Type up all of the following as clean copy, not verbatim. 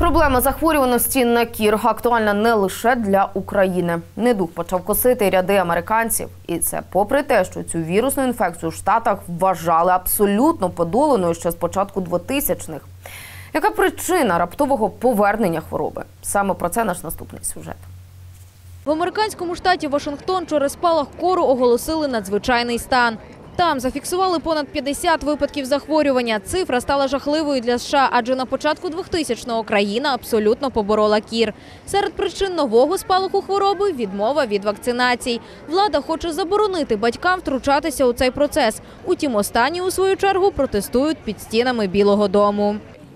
Проблема захворюваності на кір актуальна не лише для України. Недуг почав косити ряди американців. І це попри те, що цю вірусну інфекцію в Штатах вважали абсолютно подоланою ще з початку 2000-х. Яка причина раптового повернення хвороби? Саме про це наш наступний сюжет. В американському штаті Вашингтон через спалах кору оголосили надзвичайний стан. Там зафіксували понад 50 випадків захворювання. Цифра стала жахливою для США, адже на початку 2000-го країна абсолютно поборола кір. Серед причин нового спалаху хвороби – відмова від вакцинацій. Влада хоче заборонити батькам втручатися у цей процес. Утім, останні, у свою чергу, протестують під стінами Білого дому.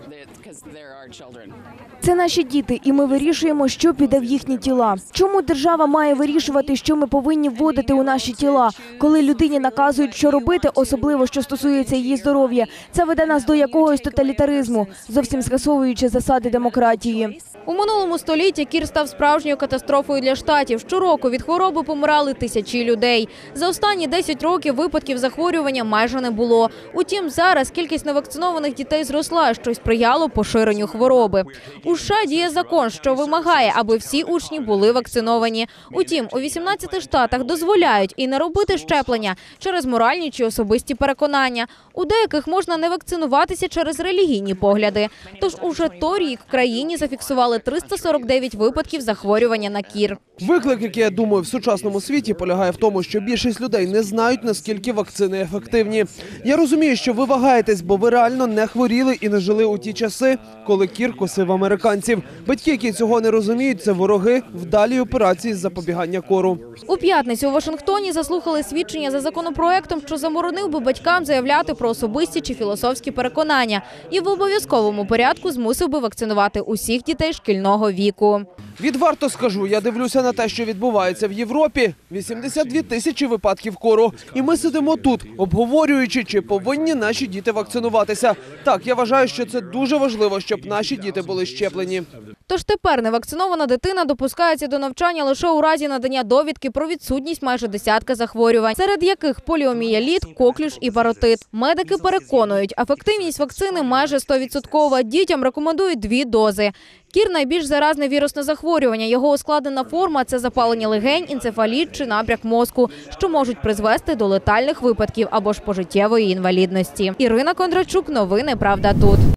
Це наші діти, і ми вирішуємо, що піде в їхні тіла. Чому держава має вирішувати, що ми повинні вводити у наші тіла? Коли людині наказують, що робити, особливо, що стосується її здоров'я, це веде нас до якогось тоталітаризму, зовсім скасовуючи засади демократії. У минулому столітті кір став справжньою катастрофою для штатів. Щороку від хвороби помирали тисячі людей. За останні 10 років випадків захворювання майже не було. Утім, зараз кількість невакцинованих дітей зросла, що й сприяло поширенню хвороби. У США діє закон, що вимагає, аби всі учні були вакциновані. Утім, у 18 штатах дозволяють і не робити щеплення через моральні чи особисті переконання. У деяких можна не вакцинуватися через релігійні погляди. Тож уже торік в країні зафіксували 349 випадків захворювання на кір. Виклик, який, я думаю, в сучасному світі полягає в тому, що більшість людей не знають, наскільки вакцини ефективні. Я розумію, що ви вагаєтесь, бо ви реально не хворіли і не жили у ті часи, коли кір косив американців. Батьки, які цього не розуміють, це вороги вдалій операції з запобігання кору. У п'ятницю у Вашингтоні заслухали свідчення за законопроектом, що заборонив би батькам заявляти про особисті чи філософські переконання і в обов'язковому порядку змусив би вакцинувати усіх дітей шкільного віку. Відверто скажу, я дивлюся на те, що відбувається в Європі. 82 тисячі випадків кору. І ми сидимо тут, обговорюючи, чи повинні наші діти вакцинуватися. Так, я вважаю, що це дуже важливо, щоб наші діти були щеплені. Тож тепер невакцинована дитина допускається до навчання лише у разі надання довідки про відсутність майже десятка захворювань, серед яких поліомієліт, коклюш і паротит. Медики переконують, ефективність вакцини майже 100%. Дітям рекомендують 2 дози. Кір – найбільш заразне вірусне захворювання. Його ускладнена форма – це запалення легень, енцефаліт чи набряк мозку, що можуть призвести до летальних випадків або ж пожиттєвої інвалідності. Ірина Кондрачук, новини «Правда тут».